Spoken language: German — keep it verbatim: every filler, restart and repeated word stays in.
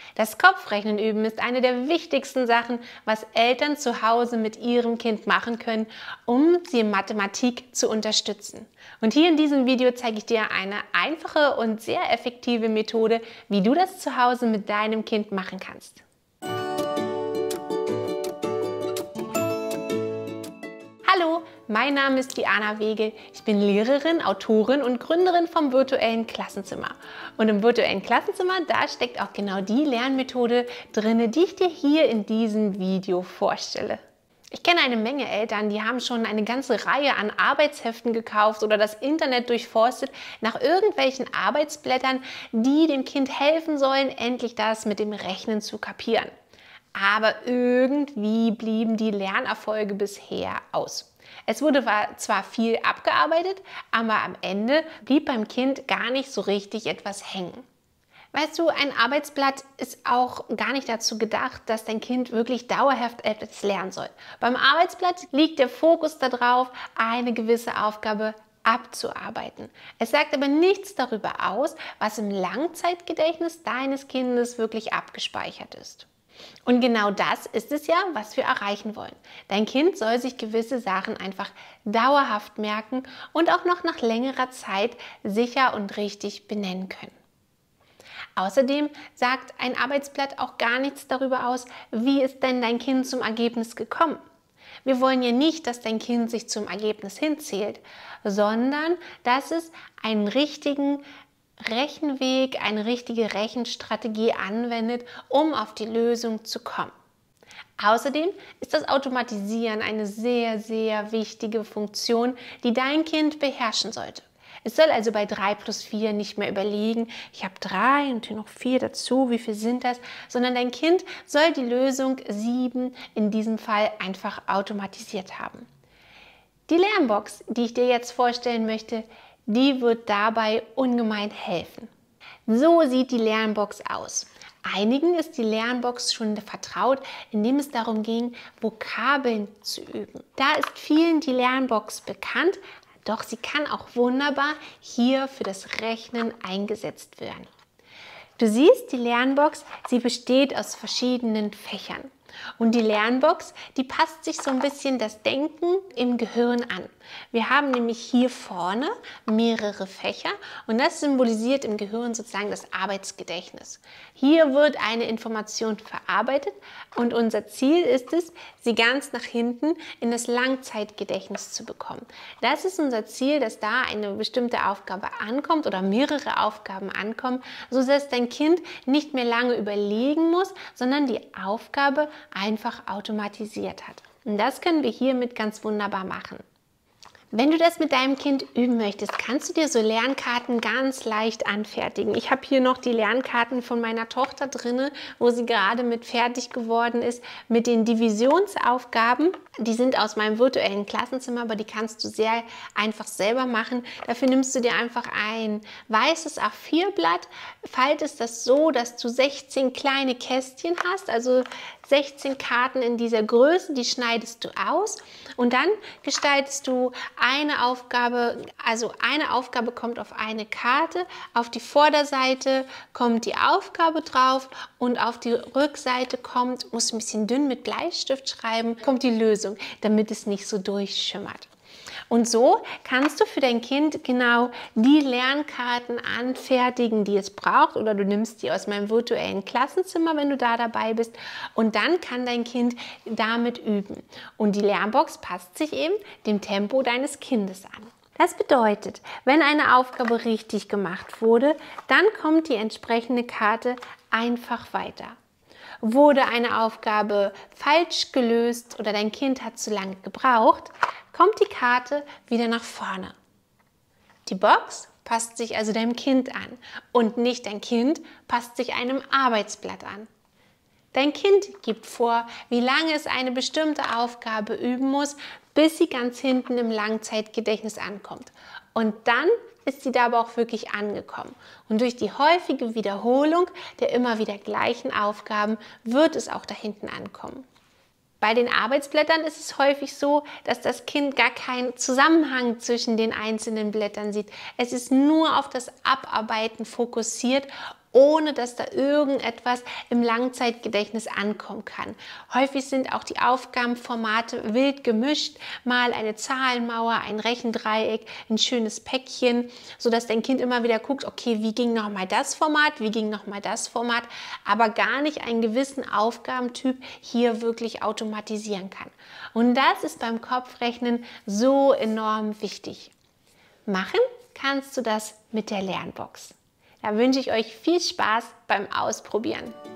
Das Kopfrechnen üben ist eine der wichtigsten Sachen, was Eltern zu Hause mit ihrem Kind machen können, um sie in Mathematik zu unterstützen. Und hier in diesem Video zeige ich dir eine einfache und sehr effektive Methode, wie du das zu Hause mit deinem Kind machen kannst. Hallo, mein Name ist Diana Wege. Ich bin Lehrerin, Autorin und Gründerin vom virtuellen Klassenzimmer. Und im virtuellen Klassenzimmer, da steckt auch genau die Lernmethode drin, die ich dir hier in diesem Video vorstelle. Ich kenne eine Menge Eltern, die haben schon eine ganze Reihe an Arbeitsheften gekauft oder das Internet durchforstet nach irgendwelchen Arbeitsblättern, die dem Kind helfen sollen, endlich das mit dem Rechnen zu kapieren. Aber irgendwie blieben die Lernerfolge bisher aus. Es wurde zwar viel abgearbeitet, aber am Ende blieb beim Kind gar nicht so richtig etwas hängen. Weißt du, ein Arbeitsblatt ist auch gar nicht dazu gedacht, dass dein Kind wirklich dauerhaft etwas lernen soll. Beim Arbeitsblatt liegt der Fokus darauf, eine gewisse Aufgabe abzuarbeiten. Es sagt aber nichts darüber aus, was im Langzeitgedächtnis deines Kindes wirklich abgespeichert ist. Und genau das ist es ja, was wir erreichen wollen. Dein Kind soll sich gewisse Sachen einfach dauerhaft merken und auch noch nach längerer Zeit sicher und richtig benennen können. Außerdem sagt ein Arbeitsblatt auch gar nichts darüber aus, wie ist denn dein Kind zum Ergebnis gekommen. Wir wollen ja nicht, dass dein Kind sich zum Ergebnis hinzählt, sondern dass es einen richtigen Rechenweg, eine richtige Rechenstrategie anwendet, um auf die Lösung zu kommen. Außerdem ist das Automatisieren eine sehr, sehr wichtige Funktion, die dein Kind beherrschen sollte. Es soll also bei drei plus vier nicht mehr überlegen, ich habe drei und hier noch vier dazu, wie viel sind das? Sondern dein Kind soll die Lösung sieben in diesem Fall einfach automatisiert haben. Die Lernbox, die ich dir jetzt vorstellen möchte, die wird dabei ungemein helfen. So sieht die Lernbox aus. Einigen ist die Lernbox schon vertraut, indem es darum ging, Vokabeln zu üben. Da ist vielen die Lernbox bekannt, doch sie kann auch wunderbar hier für das Rechnen eingesetzt werden. Du siehst, die Lernbox, sie besteht aus verschiedenen Fächern. Und die Lernbox, die passt sich so ein bisschen das Denken im Gehirn an. Wir haben nämlich hier vorne mehrere Fächer und das symbolisiert im Gehirn sozusagen das Arbeitsgedächtnis. Hier wird eine Information verarbeitet und unser Ziel ist es, sie ganz nach hinten in das Langzeitgedächtnis zu bekommen. Das ist unser Ziel, dass da eine bestimmte Aufgabe ankommt oder mehrere Aufgaben ankommen, sodass dein Kind nicht mehr lange überlegen muss, sondern die Aufgabe einfach automatisiert hat. Und das können wir hiermit ganz wunderbar machen. Wenn du das mit deinem Kind üben möchtest, kannst du dir so Lernkarten ganz leicht anfertigen. Ich habe hier noch die Lernkarten von meiner Tochter drin, wo sie gerade mit fertig geworden ist mit den Divisionsaufgaben. Die sind aus meinem virtuellen Klassenzimmer, aber die kannst du sehr einfach selber machen. Dafür nimmst du dir einfach ein weißes A vier Blatt, faltest das so, dass du sechzehn kleine Kästchen hast, also sechzehn Karten in dieser Größe, die schneidest du aus und dann gestaltest du eine Aufgabe, also eine Aufgabe kommt auf eine Karte, auf die Vorderseite kommt die Aufgabe drauf und auf die Rückseite kommt, muss ein bisschen dünn mit Bleistift schreiben, kommt die Lösung, damit es nicht so durchschimmert. Und so kannst du für dein Kind genau die Lernkarten anfertigen, die es braucht, oder du nimmst die aus meinem virtuellen Klassenzimmer, wenn du da dabei bist, und dann kann dein Kind damit üben. Und die Lernbox passt sich eben dem Tempo deines Kindes an. Das bedeutet, wenn eine Aufgabe richtig gemacht wurde, dann kommt die entsprechende Karte einfach weiter. Wurde eine Aufgabe falsch gelöst oder dein Kind hat zu lange gebraucht, kommt die Karte wieder nach vorne. Die Box passt sich also deinem Kind an und nicht dein Kind passt sich einem Arbeitsblatt an. Dein Kind gibt vor, wie lange es eine bestimmte Aufgabe üben muss, bis sie ganz hinten im Langzeitgedächtnis ankommt. Und dann ist sie da aber auch wirklich angekommen. Und durch die häufige Wiederholung der immer wieder gleichen Aufgaben wird es auch da hinten ankommen. Bei den Arbeitsblättern ist es häufig so, dass das Kind gar keinen Zusammenhang zwischen den einzelnen Blättern sieht. Es ist nur auf das Abarbeiten fokussiert ohne dass da irgendetwas im Langzeitgedächtnis ankommen kann. Häufig sind auch die Aufgabenformate wild gemischt, mal eine Zahlenmauer, ein Rechendreieck, ein schönes Päckchen, sodass dein Kind immer wieder guckt, okay, wie ging nochmal das Format, wie ging nochmal das Format, aber gar nicht einen gewissen Aufgabentyp hier wirklich automatisieren kann. Und das ist beim Kopfrechnen so enorm wichtig. Machen kannst du das mit der Lernbox. Da wünsche ich euch viel Spaß beim Ausprobieren.